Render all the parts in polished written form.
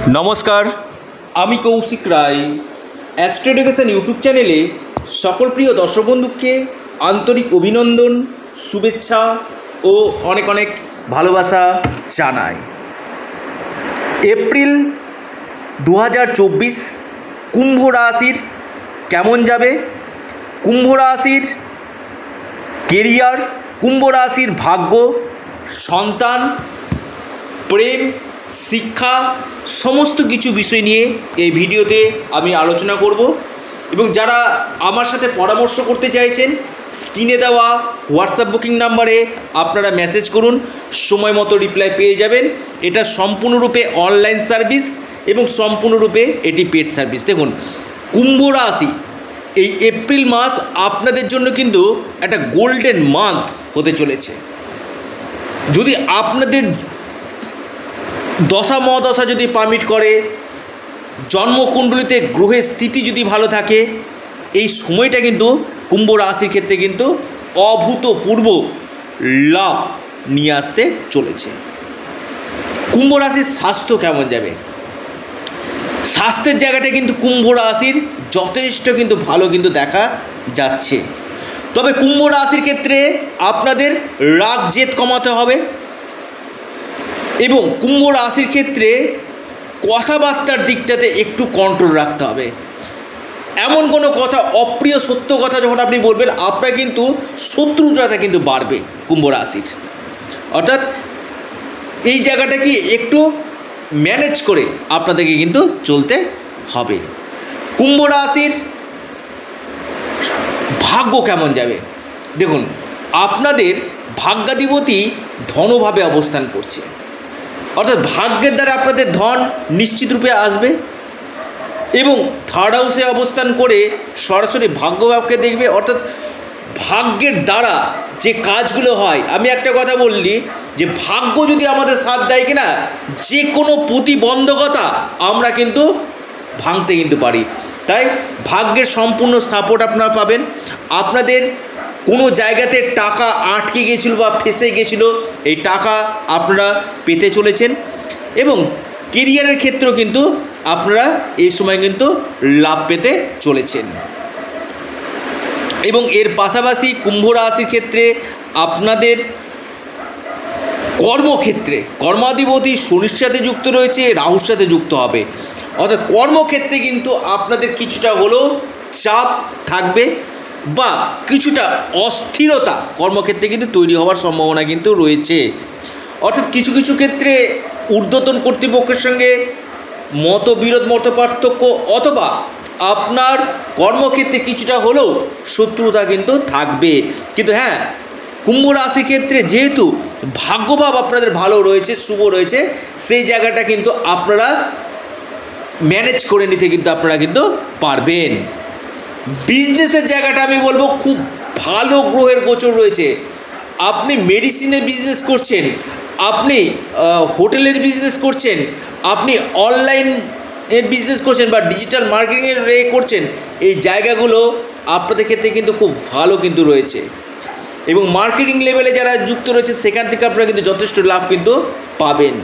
নমস্কার, আমি Koushik Roy. Astro Education YouTube চ্যানেলে সকল প্রিয় দর্শক বন্ধুকে আন্তরিক অভিনন্দন, শুভেচ্ছা ও অনেক অনেক ভালোবাসা জানাই। এপ্রিল 2024 কুম্ভ রাশির কেমন যাবে? কুম্ভ রাশির কেরিয়ার, কুম্ভ রাশির ভাগ্য, সন্তান, প্রেম, শিক্ষা, সমস্ত কিছু বিষয় নিয়ে এই ভিডিওতে আমি আলোচনা করব। এবং যারা আমার সাথে পরামর্শ করতে চাইছেন, স্ক্রিনে দেওয়া হোয়াটসঅ্যাপ বুকিং নাম্বারে আপনারা মেসেজ করুন, সময় মতো রিপ্লাই পেয়ে যাবেন। এটা সম্পূর্ণরূপে অনলাইন সার্ভিস এবং সম্পূর্ণরূপে এটি পেড সার্ভিস। দেখুন, কুম্ভ রাশি এই এপ্রিল মাস আপনাদের জন্য কিন্তু একটা গোল্ডেন মান্থ হতে চলেছে। যদি আপনাদের দশা মহাদশা যদি পারমিট করে, জন্মকুণ্ডলিতে গ্রহের স্থিতি যদি ভালো থাকে, এই সময়টা কিন্তু কুম্ভ রাশির ক্ষেত্রে কিন্তু অভূতপূর্ব লাভ নিয়ে আসতে চলেছে। কুম্ভ রাশির স্বাস্থ্য কেমন যাবে? স্বাস্থ্যের জায়গাটা কিন্তু কুম্ভ রাশির যথেষ্ট কিন্তু ভালো কিন্তু দেখা যাচ্ছে। তবে কুম্ভ রাশির ক্ষেত্রে আপনাদের রাগ জেদ কমাতে হবে এবং কুম্ভ রাশির ক্ষেত্রে কথাবার্তার দিকটাতে একটু কন্ট্রোল রাখতে হবে। এমন কোনো কথা, অপ্রিয় সত্য কথা যখন আপনি বলবেন, আপনার কিন্তু শত্রুতা কিন্তু বাড়বে কুম্ভ রাশির। অর্থাৎ এই জায়গাটা কি একটু ম্যানেজ করে আপনাদেরকে কিন্তু চলতে হবে। কুম্ভ রাশির ভাগ্য কেমন যাবে? দেখুন, আপনাদের ভাগ্যাধিপতি ধনভাবে অবস্থান করছে, অর্থাৎ ভাগ্যের দ্বারা আপনাদের ধন নিশ্চিত রূপে আসবে এবং থার্ড হাউসে অবস্থান করে সরাসরি ভাগ্যভাবকে দেখবে। অর্থাৎ ভাগ্যের দ্বারা যে কাজগুলো হয়, আমি একটা কথা বললি যে ভাগ্য যদি আমাদের সাথ দেয় কিনা, যে কোনো প্রতিবন্ধকতা আমরা কিন্তু ভাঙতে কিন্তু পারি। তাই ভাগ্যের সম্পূর্ণ সাপোর্ট আপনারা পাবেন। আপনাদের কোনো জায়গাতে টাকা আটকে গিয়েছিল বা ফেঁসে গিয়েছিল, এই টাকা আপনারা পেতে চলেছেন এবং কেরিয়ারের ক্ষেত্রেও কিন্তু আপনারা এই সময় কিন্তু লাভ পেতে চলেছেন। এবং এর পাশাপাশি কুম্ভ রাশির ক্ষেত্রে আপনাদের কর্মক্ষেত্রে কর্মাধিপতি শনির সাথে যুক্ত রয়েছে, রাহুর সাথে যুক্ত হবে। অর্থাৎ কর্মক্ষেত্রে কিন্তু আপনাদের কিছুটা হলেও চাপ থাকবে বা কিছুটা অস্থিরতা কর্মক্ষেত্রে কিন্তু তৈরি হওয়ার সম্ভাবনা কিন্তু রয়েছে। অর্থাৎ কিছু কিছু ক্ষেত্রে ঊর্ধ্বতন কর্তৃপক্ষের সঙ্গে মতবিরোধ, মত পার্থক্য, অথবা আপনার কর্মক্ষেত্রে কিছুটা হলেও শত্রুতা কিন্তু থাকবে। কিন্তু হ্যাঁ, কুম্ভ রাশির ক্ষেত্রে যেহেতু ভাগ্যভাব আপনাদের ভালো রয়েছে, শুভ রয়েছে, সেই জায়গাটা কিন্তু আপনারা ম্যানেজ করে নিতে কিন্তু আপনারা কিন্তু পারবেন। বিজনেসের জায়গাটা আমি বলবো খুব ভালো গ্রহের গোচর রয়েছে। আপনি মেডিসিনের বিজনেস করছেন, আপনি হোটেলের বিজনেস করছেন, আপনি অনলাইনের বিজনেস করছেন বা ডিজিটাল মার্কেটিংয়ের করছেন, এই জায়গাগুলো আপনাদের ক্ষেত্রে কিন্তু খুব ভালো কিন্তু রয়েছে। এবং মার্কেটিং লেভেলে যারা যুক্ত রয়েছে, সেখান থেকে আপনারা কিন্তু যথেষ্ট লাভ কিন্তু পাবেন।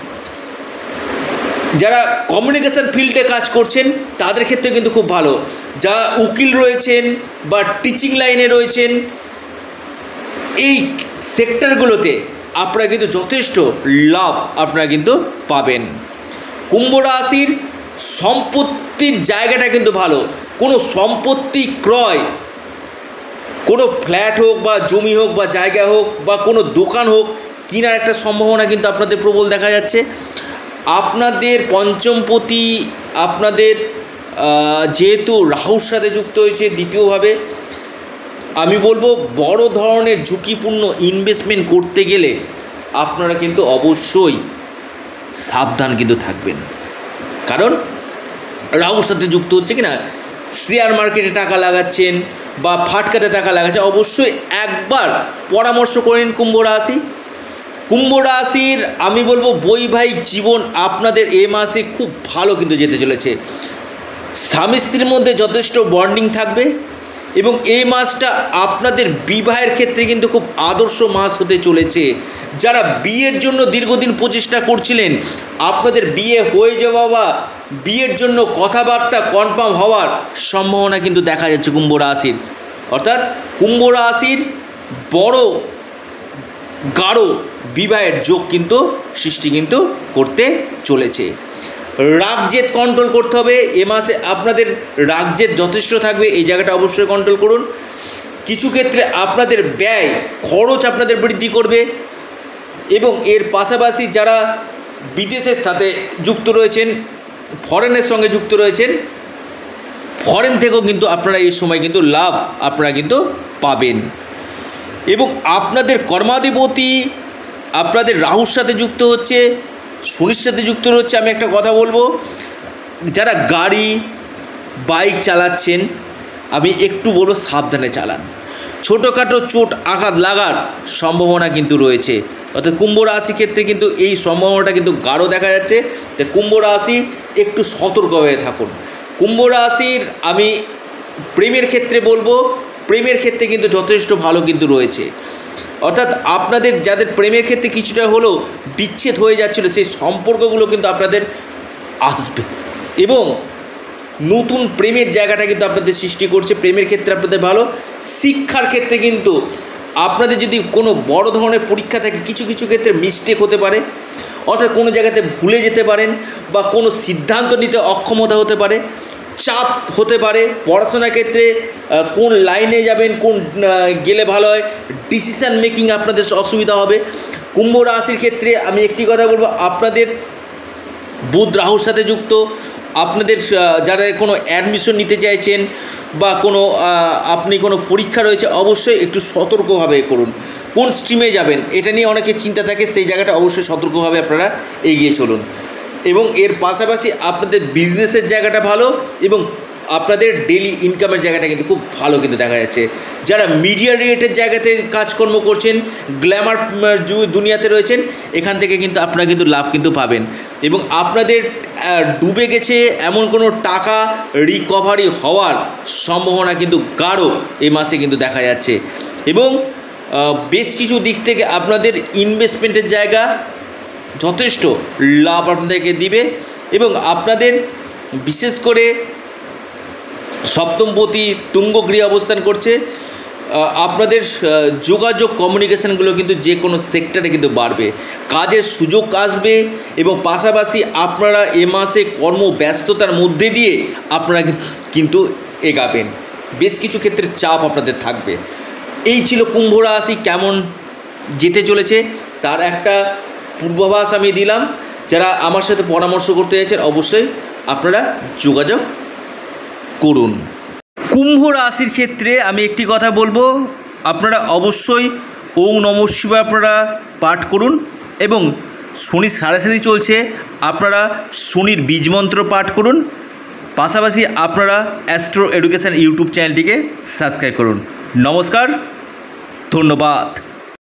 যারা কমিউনিকেশান ফিল্ডে কাজ করছেন তাদের ক্ষেত্রে কিন্তু খুব ভালো। যারা উকিল রয়েছেন বা টিচিং লাইনে রয়েছেন, এই সেক্টরগুলোতে আপনারা কিন্তু যথেষ্ট লাভ আপনারা কিন্তু পাবেন। কুম্ভ রাশির সম্পত্তির জায়গাটা কিন্তু ভালো। কোনো সম্পত্তি ক্রয়, কোনো ফ্ল্যাট হোক বা জমি হোক বা জায়গা হোক বা কোনো দোকান হোক, কেনার একটা সম্ভাবনা কিন্তু আপনাদের প্রবল দেখা যাচ্ছে। আপনাদের পঞ্চমপতি আপনাদের যেহেতু রাহুর সাথে যুক্ত হয়েছে দ্বিতীয়ভাবে, আমি বলবো বড় ধরনের ঝুঁকিপূর্ণ ইনভেস্টমেন্ট করতে গেলে আপনারা কিন্তু অবশ্যই সাবধান কিন্তু থাকবেন। কারণ রাহুর সাথে যুক্ত হচ্ছে কিনা, শেয়ার মার্কেটে টাকা লাগাচ্ছেন বা ফাটকাতে টাকা লাগাচ্ছেন, অবশ্যই একবার পরামর্শ করে নিন কুম্ভ রাশি। কুম্ভ রাশির আমি বলবো বৈবাহিক জীবন আপনাদের এ মাসে খুব ভালো কিন্তু যেতে চলেছে। স্বামী স্ত্রীর মধ্যে যথেষ্ট বন্ডিং থাকবে এবং এই মাসটা আপনাদের বিবাহের ক্ষেত্রে কিন্তু খুব আদর্শ মাস হতে চলেছে। যারা বিয়ের জন্য দীর্ঘদিন প্রচেষ্টা করছিলেন, আপনাদের বিয়ে হয়ে যাওয়া বা বিয়ের জন্য কথাবার্তা কনফার্ম হওয়ার সম্ভাবনা কিন্তু দেখা যাচ্ছে কুম্ভ রাশির। অর্থাৎ কুম্ভ রাশির বড় গাঢ় বিবাহের যোগ কিন্তু সৃষ্টি কিন্তু করতে চলেছে। রাগ জেদ কন্ট্রোল করতে হবে। এ মাসে আপনাদের রাগ জেদ যথেষ্ট থাকবে, এই জায়গাটা অবশ্যই কন্ট্রোল করুন। কিছু ক্ষেত্রে আপনাদের ব্যয় খরচ আপনাদের বৃদ্ধি করবে এবং এর পাশাপাশি যারা বিদেশের সাথে যুক্ত রয়েছেন, ফরেনের সঙ্গে যুক্ত রয়েছেন, ফরেন থেকেও কিন্তু আপনারা এই সময় কিন্তু লাভ আপনারা কিন্তু পাবেন। এবং আপনাদের কর্মাধিপতি আপনাদের রাহুর সাথে যুক্ত হচ্ছে, শনির সাথে যুক্ত হচ্ছে। আমি একটা কথা বলবো, যারা গাড়ি বাইক চালাচ্ছেন আমি একটু বলবো সাবধানে চালান। ছোটোখাটো চোট আঘাত লাগার সম্ভাবনা কিন্তু রয়েছে। অর্থাৎ কুম্ভ রাশি ক্ষেত্রে কিন্তু এই সম্ভাবনাটা কিন্তু গাঢ় দেখা যাচ্ছে। তো কুম্ভ রাশি একটু সতর্ক হয়ে থাকুন। কুম্ভ রাশির আমি প্রেমের ক্ষেত্রে বলবো, প্রেমের ক্ষেত্রে কিন্তু যথেষ্ট ভালো কিন্তু রয়েছে। অর্থাৎ আপনাদের যাদের প্রেমের ক্ষেত্রে কিছুটা হলেও বিচ্ছেদ হয়ে যাচ্ছিলো, সেই সম্পর্কগুলো কিন্তু আপনাদের আসবে এবং নতুন প্রেমের জায়গাটা কিন্তু আপনাদের সৃষ্টি করছে। প্রেমের ক্ষেত্রে আপনাদের ভালো। শিক্ষার ক্ষেত্রে কিন্তু আপনাদের যদি কোনো বড় ধরনের পরীক্ষা থাকে, কিছু কিছু ক্ষেত্রে মিস্টেক হতে পারে, অর্থাৎ কোনো জায়গাতে ভুলে যেতে পারেন বা কোনো সিদ্ধান্ত নিতে অক্ষমতা হতে পারে, চাপ হতে পারে। পড়াশোনার ক্ষেত্রে কোন লাইনে যাবেন, কোন গেলে ভালো হয়, ডিসিশান মেকিং আপনাদের অসুবিধা হবে। কুম্ভ রাশির ক্ষেত্রে আমি একটি কথা বলবো, আপনাদের বুধ রাহুর সাথে যুক্ত। আপনাদের যারা কোনো অ্যাডমিশন নিতে চাইছেন বা কোনো আপনি কোনো পরীক্ষা রয়েছে, অবশ্যই একটু সতর্কভাবে করুন। কোন স্ট্রিমে যাবেন এটা নিয়ে অনেকে চিন্তা থাকে, সেই জায়গাটা অবশ্যই সতর্কভাবে আপনারা এগিয়ে চলুন। এবং এর পাশাপাশি আপনাদের বিজনেসের জায়গাটা ভালো এবং আপনাদের ডেলি ইনকামের জায়গাটা কিন্তু খুব ভালো কিন্তু দেখা যাচ্ছে। যারা মিডিয়া রিলেটেড জায়গাতে কাজকর্ম করছেন, গ্ল্যামার দুনিয়াতে রয়েছেন, এখান থেকে কিন্তু আপনারা কিন্তু লাভ কিন্তু পাবেন। এবং আপনাদের ডুবে গেছে এমন কোনো টাকা রিকভারি হওয়ার সম্ভাবনা কিন্তু গাঢ় এই মাসে কিন্তু দেখা যাচ্ছে। এবং বেশ কিছু দিক থেকে আপনাদের ইনভেস্টমেন্টের জায়গা যথেষ্ট লাভ আপনাদেরকে দিবে। এবং আপনাদের বিশেষ করে সপ্তমপতি তুঙ্গ গৃহে অবস্থান করছে, আপনাদের যোগাযোগ কমিউনিকেশানগুলো কিন্তু যে কোনো সেক্টরে কিন্তু বাড়বে, কাজের সুযোগ আসবে এবং পাশাপাশি আপনারা এ মাসে কর্মব্যস্ততার মধ্যে দিয়ে আপনারা কিন্তু এগাবেন। বেশ কিছু ক্ষেত্রে চাপ আপনাদের থাকবে। এই ছিল কুম্ভ রাশি কেমন যেতে চলেছে তার একটা পূর্বাভাস আমি দিলাম। যারা আমার সাথে পরামর্শ করতে চাইছেন অবশ্যই আপনারা যোগাযোগ করুন। কুম্ভ রাশির ক্ষেত্রে আমি একটি কথা বলবো, আপনারা অবশ্যই ওং নমঃ শিবায় আপনারা পাঠ করুন এবং শনির সাড়ে চলছে, আপনারা শনির বীজমন্ত্র পাঠ করুন। পাশাপাশি আপনারা অ্যাস্ট্রো এডুকেশন ইউটিউব চ্যানেলটিকে সাবস্ক্রাইব করুন। নমস্কার, ধন্যবাদ।